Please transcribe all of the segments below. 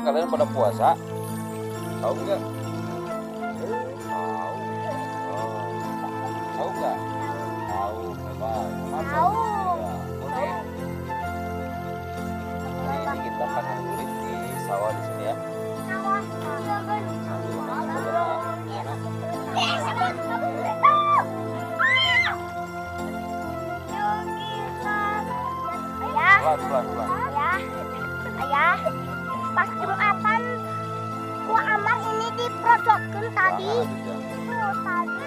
kalian pada puasa? Tahu nggak? Tahu nggak? Tahu, hebat. Tahu. Oke. Hari ini kita akan ngulik di sawah di sini ya. Pelan. Ayah, pas Jumatan gua Amar ini diprosokin tadi. Tuh, tadi.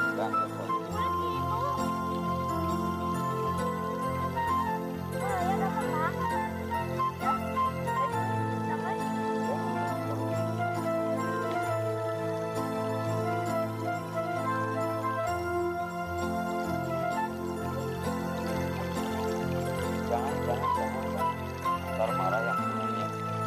Jangan. Ntar marah yang ini.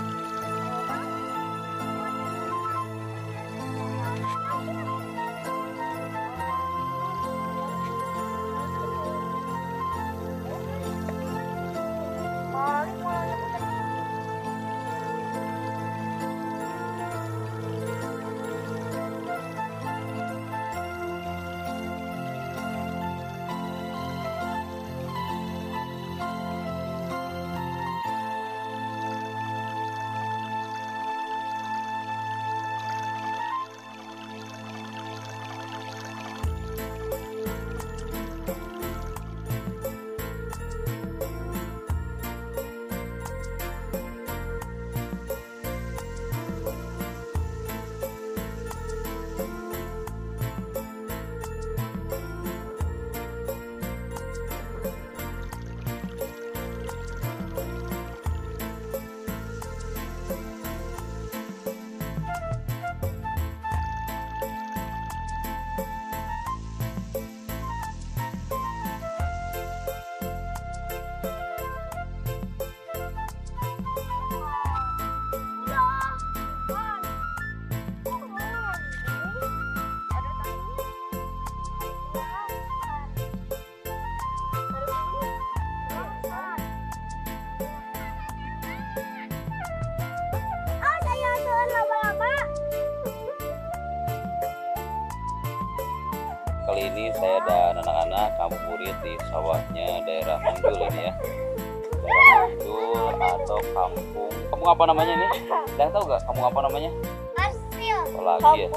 Kali ini saya dan anak-anak ngabuburit di sawahnya daerah Manjul ini ya. Daerah Manjul atau kampung. Kampung apa namanya nih? Ada yang tahu nggak? Kampung apa namanya? Hasil. Oh, lagi ya.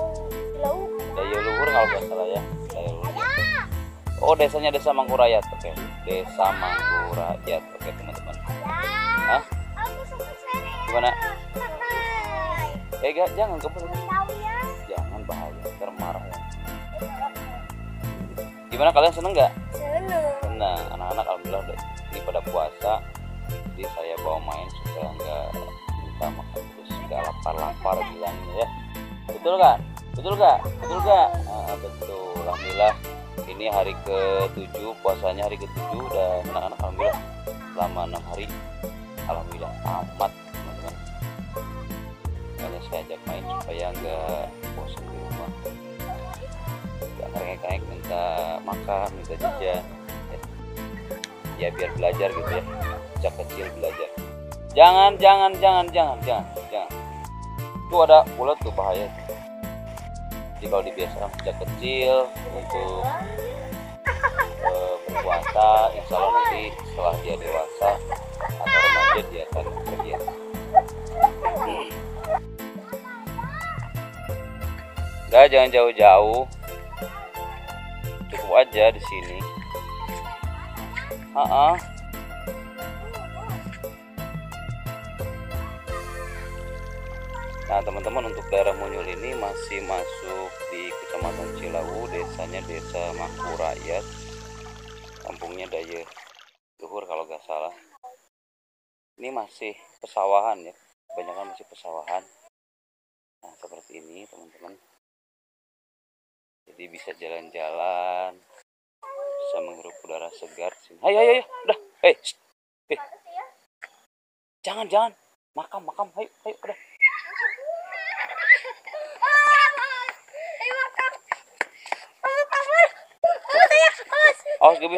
Daya Luhur kalau nggak salah ya. Daya Luhur. Oh, desanya Desa Mangkurayat. Oke. Desa Mangkurayat. Oke, teman-teman. Hah? Gimana? Jangan keburu. Jangan bahaya, termarah ya. Gimana, kalian seneng nggak? Seneng. Anak-anak alhamdulillah ini pada puasa, jadi saya bawa main supaya nggak minta makan terus, nggak lapar-lapar bilangnya ya. Betul nggak? Betul. Alhamdulillah ini hari ke-7, puasanya hari ke-7 dan anak-anak alhamdulillah selama 6 hari alhamdulillah amat teman-teman. Makanya saya ajak main supaya nggak bosan di rumah. Karek-karek minta makan, minta jajan ya biar belajar gitu ya, sejak kecil belajar. Jangan tuh ada ulat tuh, bahaya. Jadi kalau dibiasakan sejak kecil untuk berpuasa, insya Allah nanti setelah dia dewasa atau remaja dia akan terbiasa. Enggak, jangan jauh-jauh, cukup aja di sini. Nah teman-teman, untuk daerah Munyul ini masih masuk di Kecamatan Cilawu, desanya Desa Mangkurayat, kampungnya Daya Luhur kalau nggak salah. Ini masih pesawahan ya, kebanyakan masih pesawahan. Nah seperti ini teman-teman, jadi bisa jalan-jalan, bisa menghirup udara segar sini. Ayo, udah, jangan, makam, ayo, udah. Awas gebis.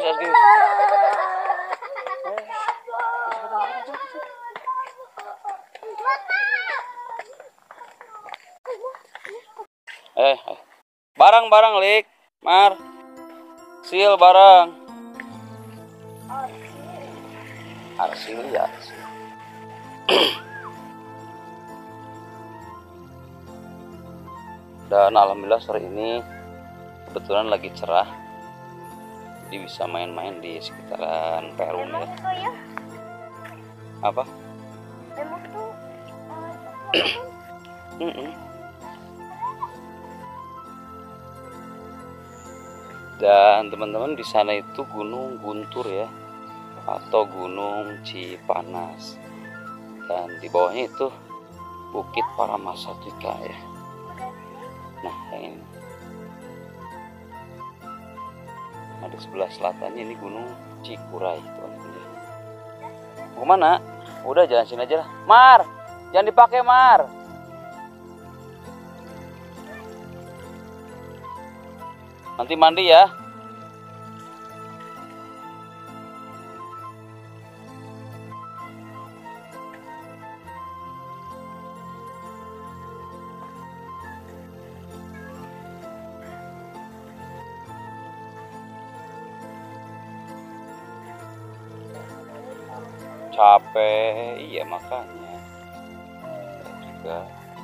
Barang Lik, Mar. Sil barang. Arsil ya. Dan alhamdulillah sore ini kebetulan lagi cerah, jadi bisa main-main di sekitaran Perum ya. Ya. Apa? Emang tuh. Dan teman-teman di sana itu Gunung Guntur ya, atau Gunung Cipanas. Dan di bawahnya itu Bukit Paramasatika ya. Nah yang ini. Nah di sebelah selatannya ini Gunung Cikuray teman-teman. Mau kemana? Udah jalan sini aja lah. Mar, jangan dipakai Mar. Nanti mandi ya. Capek, iya makanya. Juga.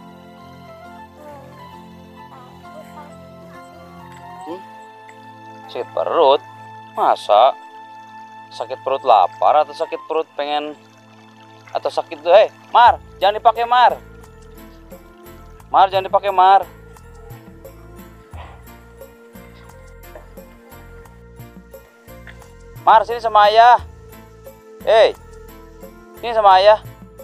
Sakit perut? Masa? Sakit perut lapar atau sakit perut pengen atau sakit tuh? Mar, jangan dipakai Mar. Mar, jangan dipakai Mar. Mar, sini sama ayah. Sini sama ayah.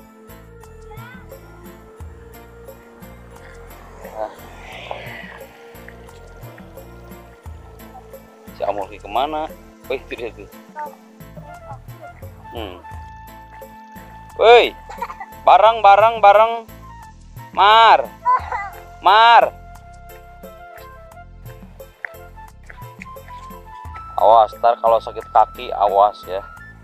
Si Amul kemana? Itu dia tuh. Woi, bareng. Mar. Awas, ntar kalau sakit kaki awas ya.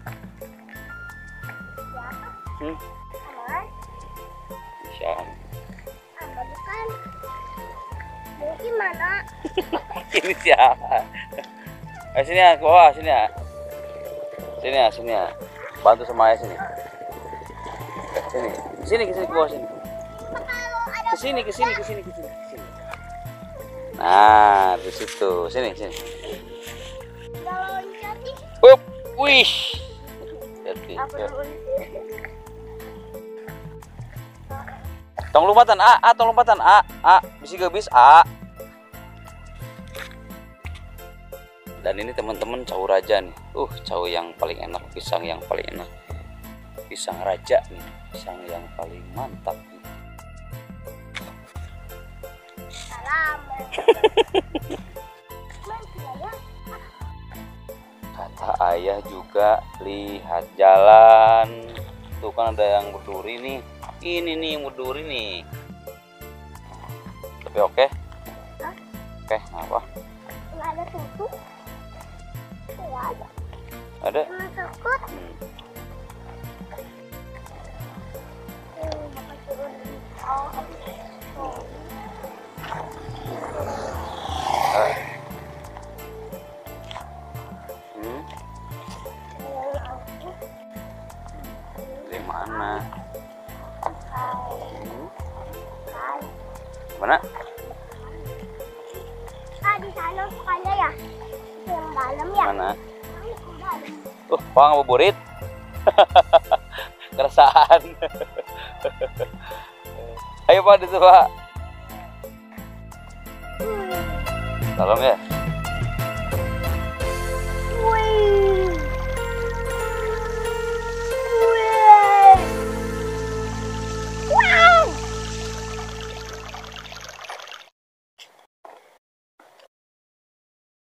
Bisa. Bukan. Mungkin mana? Ini siapa? Sini ya, ke bawah, sini ya. Sini ya. Bantu sama ayah sini. Sini ke bawah sini. Ke sini. Nah, di situ. Sini. Kalau jadi. Wih. Jadi. Tong lompatan A. Bisi gebis A. Dan ini teman-teman cau raja nih. Cau yang paling enak, pisang yang paling enak. Pisang raja nih, pisang yang paling mantap nih. Salam. Kata ayah juga lihat jalan. Tuh kan ada yang berduri nih. Ini nih yang berduri nih. Tapi oke. Oke, apa? Nggak ada susu. Nggak ada. Ada? Takut. Di mana? Mana? Di sana sukanya ya. Yang dalam ya. Mana? Pak ngabuburit. Keresahan. Ayo Pak, di situ Pak. Salam ya.